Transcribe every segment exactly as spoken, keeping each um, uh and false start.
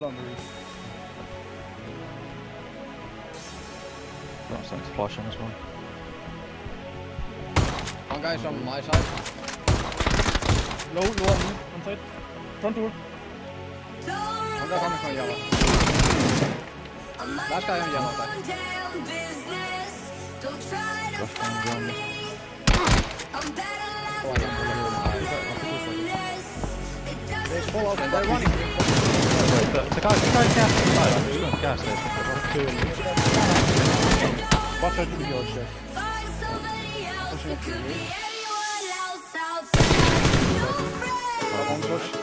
on the roof. Got some flash on this one. One guy's from my side. Low, low on me, one side. Front door. One guy coming from yellow. Last guy on yellow side. Flash down around me. Oh, I don't know. There's full open, they're running. Wait, the, the guy, the guy's gas station. He's going gas station. Watch out to the yard, chef. Pushing up to the roof. One push.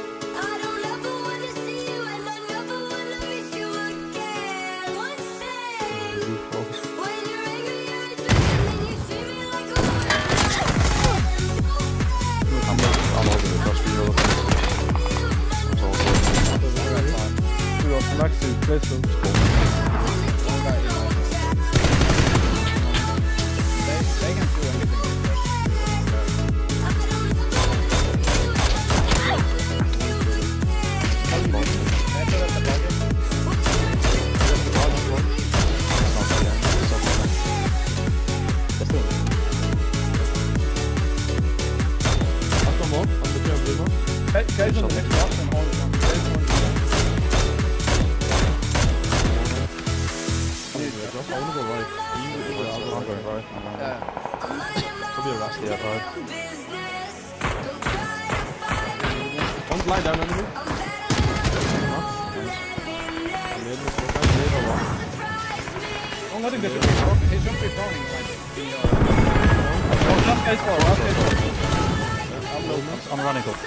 I'm over the cross for you. That's all good. We got Maxi, place them. One guy is They, they can do anything with this. Better at the bucket. Guys on the next box and hold it on. I want to go right. I'm going right. Yeah. Could be a rusty outside. One's lying down under me. Oh, nothing different. He's jumping frowning like Oh, last guy's far, last guy's far. I'm low. I'm running up.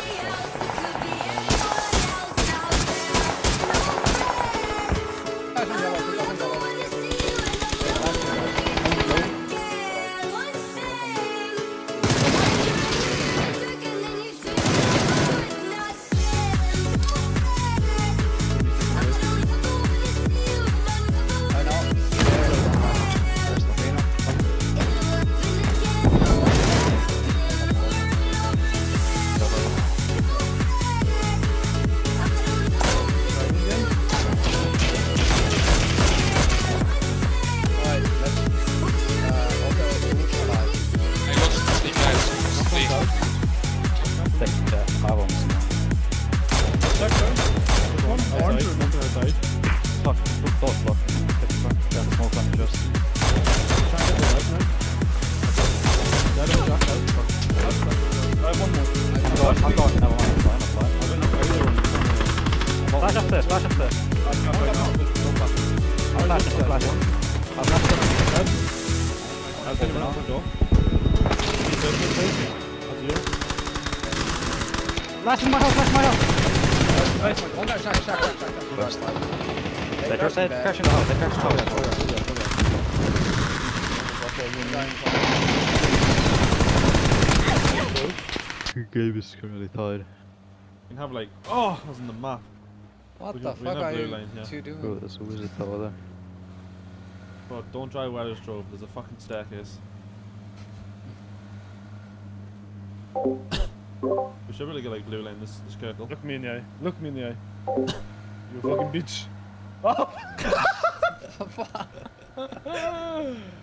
Flash up there, flash up there. I'm flashing, I'm flashing. I'm flashing. I'll take him out the door. Flash in my house, flash in my house. Nice one. One guy, shack, shack, shack, shack, shack. They just said crash in the house, they crashed in the house. The game is currently tied. You can have like, oh, I was in the map. What we the can, fuck are you line, yeah. two doing? Oh, there's a wizard tower there. Bro, don't drive Weller's Drove, there's a fucking staircase. We should really get like blue line this, this circle. Look me in the eye. Look me in the eye. You fucking bitch. Oh!